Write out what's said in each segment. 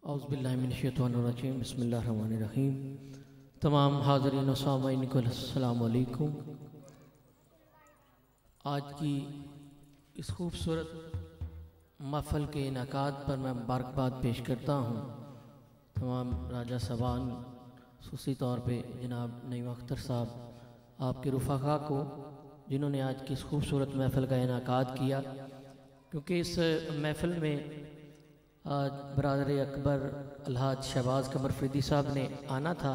औज़ुबिल्लाहिमिनश्शैतानिर्रजीम बिस्मिल्लाहिर्रहमानिर्रहीम। तमाम हाज़रीन व सामीईन को अस्सलामु अलैकुम। आज की इस खूबसूरत महफ़िल के इनेकाद पर मैं मुबारकबाद पेश करता हूँ तमाम राजा सबान, खुसूसी तौर पे जनाब नईम अख्तर साहब, आपके रुफ़ाक़ा को जिन्होंने आज की इस खूबसूरत महफ़िल का इनेकाद किया। क्योंकि इस महफ़िल में आज बरादर अकबर अलहाज शहबाज कमर फरीदी साहब ने आना था।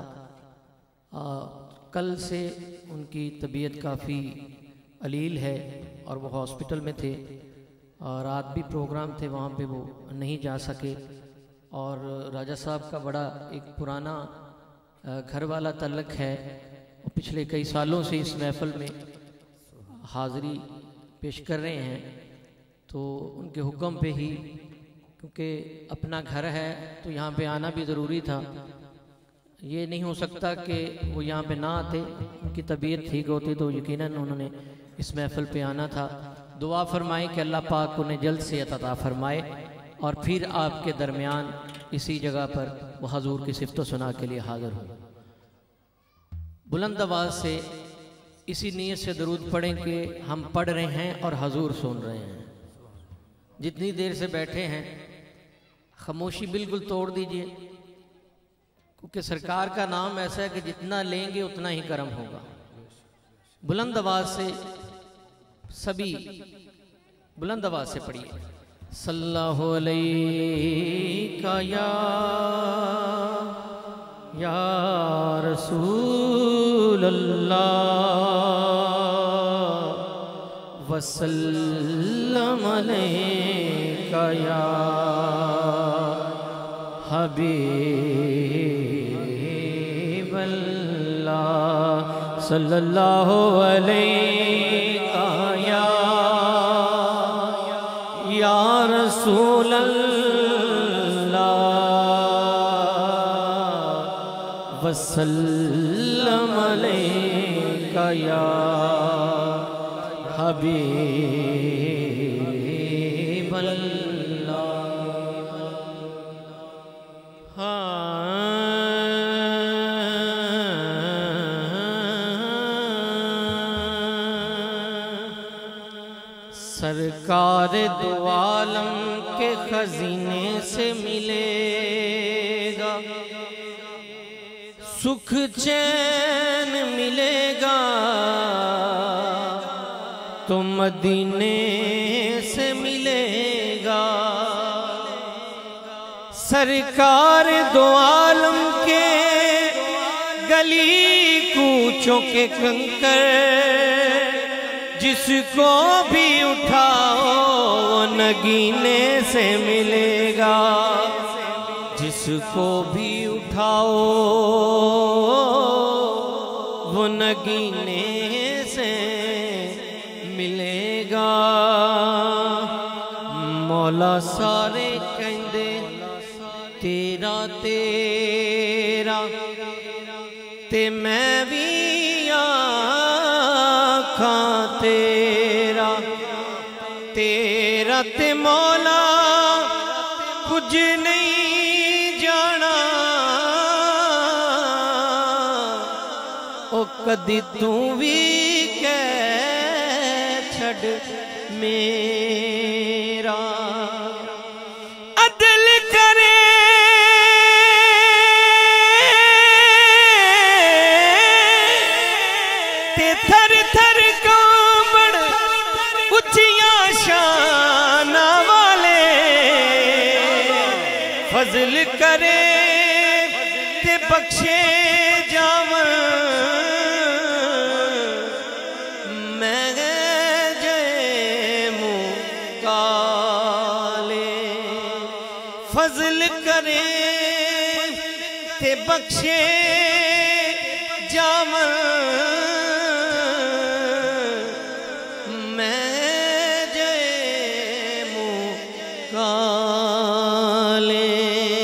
कल से उनकी तबीयत काफ़ी अलील है और वो हॉस्पिटल में थे और रात भी प्रोग्राम थे, वहाँ पे वो नहीं जा सके। और राजा साहब का बड़ा एक पुराना घर वाला तल्लक है और पिछले कई सालों से इस महफ़िल में हाज़री पेश कर रहे हैं। तो उनके हुक्म पे ही, क्योंकि अपना घर है तो यहाँ पे आना भी ज़रूरी था। ये नहीं हो सकता कि वो यहाँ पे ना आते, उनकी तबीयत ठीक होती तो यकीनन उन्होंने इस महफ़िल पे आना था। दुआ फरमाएं कि अल्लाह पाक उन्हें जल्द से अता फरमाए और फिर आपके दरमियान इसी जगह पर वो हजूर की सिफ़्त व सना के लिए हाज़िर हो। बुलंद आवाज़ से इसी नीयत से दरूद पढ़ें कि हम पढ़ रहे हैं और हजूर सुन रहे हैं। जितनी देर से बैठे हैं खामोशी बिल्कुल तोड़ दीजिए, क्योंकि सरकार का नाम ऐसा है कि जितना लेंगे उतना ही करम होगा। बुलंद आवाज से सभी बुलंद आवाज से पढ़िए, सल्लल्लाहु अलैका या रसूल अल्लाह वसल्लम अलैका या हबीब अल्लाह सल्लल्लाहु अलैका या रसूल अल्लाह वसल्लम अलैका या हबीब अल्लाह। सरकार दो आलम के खजीने से मिलेगा, सुख चैन मिलेगा तो मदीने से मिलेगा। सरकार दो आलम के गली कूचों के कंकर जिसको भी उठाओ वो नगीने से मिलेगा, जिसको भी उठाओ वो नगीने से मिलेगा। मौला सारे कहंदे तेरा तेरा ते मैं भी आखां तेरा तेरा ते मौला कुछ नहीं जाना ओ कदी तू भी कह छड़ मेरा। अदल करे ते थर थर कांबड़ उच्चियां शाना वाले, फजल करे ते बख्शे जावन मैं जय मुकाले। फजल करे ते बख्शे जावन मैं जय मुकाले।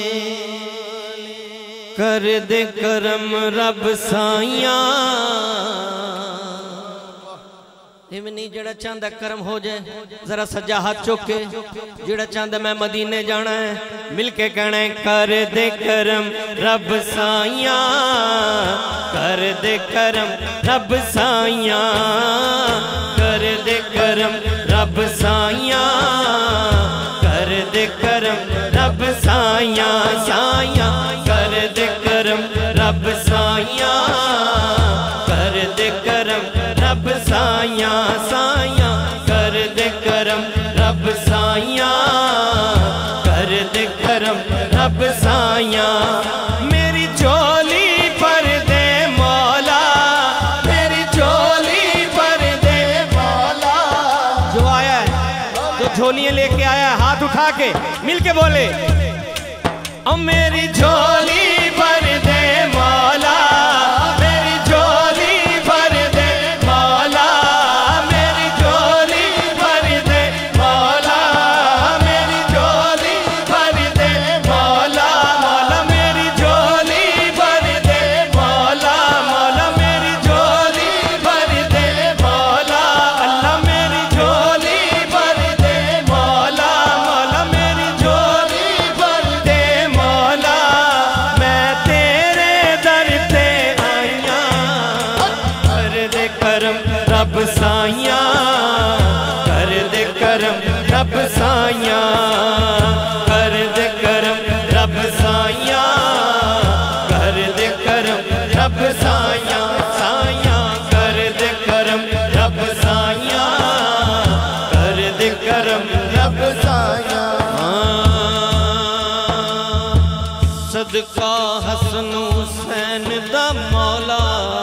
कर दे करम रब साइया इवें नहीं जेड़ा चाहता करम हो जाए, जरा सज्जा हाथ चुक के जेड़ा चाहता मैं मदीने जाना है, मिल के कहना है कर दे करम रब साइया, कर दे करम रब साइया, कर दे करम रब साइया, कर दे करम रब साइया, साइया कर दे करम रब साइया, कर दे करम रब साइया, साइया कर दे करम रब साइया, कर दे करम रब साइया। मेरी झोली पर दे मौला, मेरी झोली पर दे मौला। जो आया है, जो झोलियां लेके आया है, हाथ उठा के मिल के बोले ओ मेरी झोली पर दे मौला, मेरी झोली पर दे मौला, मेरी झोली पर दे मौला, मेरी झोली पर दे मौला, मौला मेरी झोली पर दे मौला, मौला मेरी झोली पर दे मौला, अल्लाह मेरी झोली पर दे मौला, मौला मेरी झोली पर दे मौला। मैं तेरे दर पे आइया, कर दे करम रब साइया, कर दे करम रब साइया, कर दे करम रब साइया, कर दे करम रब साइया, साइया कर दे करम रब साइया, कर दे करम रब साइया। सदका हसन हुसैन दा मौला,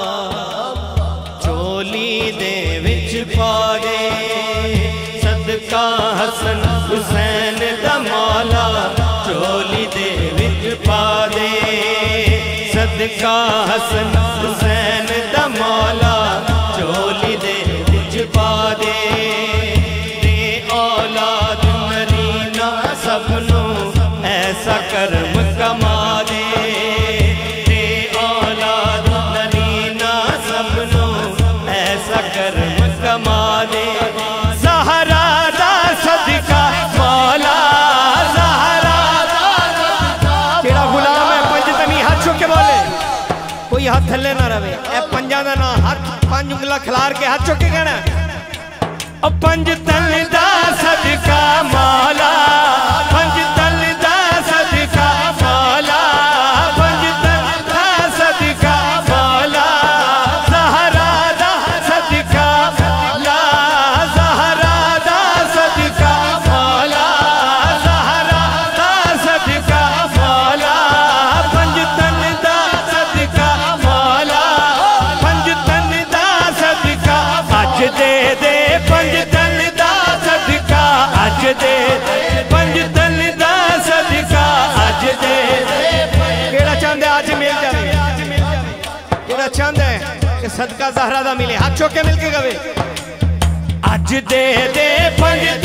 झोली दे विच पा दे, सदका हसन हुसैन दा मौला, झोली दे विच पा दे, सदका हसन हुसैन दा मौला, झोली दे विच पा दे। ते औलाद नरीना सबनों ऐसा करम कमा दे, ते औलाद नरीना सबनों ऐसा करम कमा दे। ज़हरा दा सदका मौला, ज़हरा दा सदका केड़ा गुलाम है पंजतनी हाथ चुक के बोले, कोई हाथ थल्ले ना रवे, ए पंजा दा ना हाथ पंज उंगला खिलार के हाथ चुक के कहना ओ पंजतन दा सदका मौला, पंजतन दा सदका मौला, पंजतन दा सदका मौला, ज़हरा दा सदका मौला, ज़हरा दा सदका मौला, ज़हरा दा सदका मौला, पंजतन दा सदका मौला, पंजतन दा सदका अज दे दे, पंजतन दा सदका अज दे दे, पंजतन दा सदका अज दे दे। केड़ा चाहंदा अज मिल जावे, केड़ा चाहंदा है कि सदका ज़हरा दा मिले, हाथ चुक के मिल के गवे अज दे दे पंज